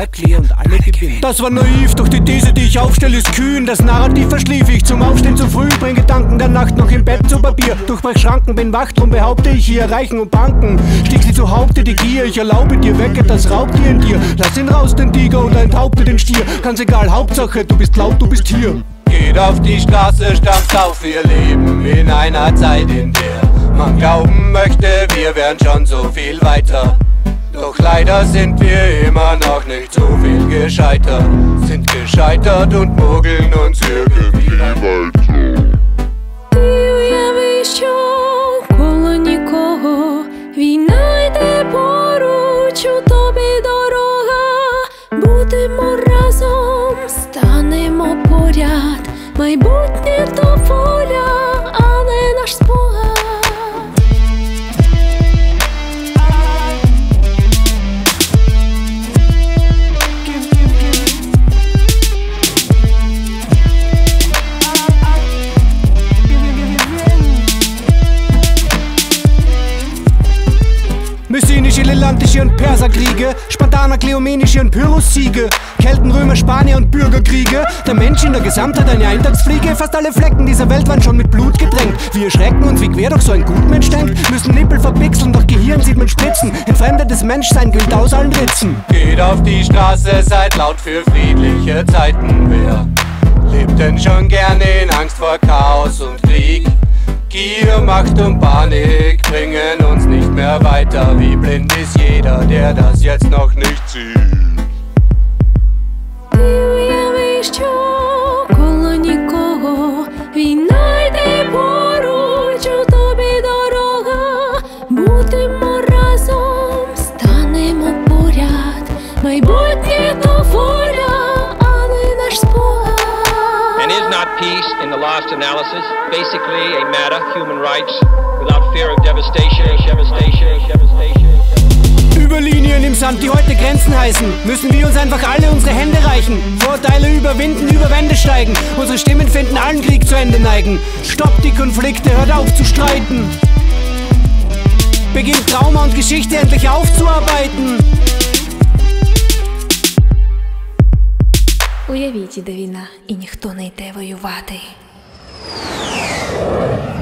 klar und alle gewinnen. Das war naiv, doch die These, die ich aufstelle, ist kühn. Das Narrativ verschlief ich zum Aufstehen zu früh. Bring Gedanken der Nacht noch im Bett zu Papier. Durchbrech Schranken, bin wach, drum behaupte ich hier erreichen und banken. Stieg sie zu Haupte die Gier, ich erlaube dir, wecke das Raubtier in dir. Lass ihn raus, den Tiger, oder enthaupte den Stier. Ganz egal, Hauptsache, du bist laut, du bist hier. Geht auf die Straße, stampft auf ihr Leben in einer Zeit, in der man glauben möchte, wir wären schon so viel weiter. Doch leider sind wir immer noch nicht so viel gescheitert. Sind gescheitert und mogeln uns irgendwie weiter. Ти уяви, що коло нікого війна йде поруч, у тобі дорога. Будемо разом, станемо поряд. Майбутнє то воля, а не наш спогад. Mycenische, Lelantische und Perserkriege, Spartaner, Kleomenische und Pyrrhus-Siege, Kelten, Römer, Spanier und Bürgerkriege. Der Mensch in der Gesamtheit eine Eintagsfliege. Fast alle Flecken dieser Welt waren schon mit Blut getränkt. Wir erschrecken uns, wie quer doch so ein Gutmensch denkt. Müssen Nippel verpixeln, doch Gehirn sieht man Spritzen. Entfremdetes Menschsein gilt aus allen Ritzen. Geht auf die Straße, seid laut für friedliche Zeiten. Wer lebt denn schon gerne in Angst vor Chaos und Krieg? Gier, Macht und Panik bringen uns nicht mehr weiter. Wie blind ist jeder, der das jetzt noch nicht sieht. Ти уяви, що коло нікого війна йде поруч, у тобі дорога. Будемо разом, станемо поряд. Майбутнє то воля, а не наш спогад. And is not peace, in the last analysis, basically a matter, human rights, without fear of devastation? Über Linien im Sand, die heute Grenzen heißen, müssen wir uns einfach alle unsere Hände reichen. Vorteile überwinden, über Wände steigen. Unsere Stimmen finden, allen Krieg zu Ende neigen. Stoppt die Konflikte, hört auf zu streiten. Beginnt Trauma und Geschichte endlich aufzuarbeiten. Уявіть, іде війна, і ніхто не йде воювати.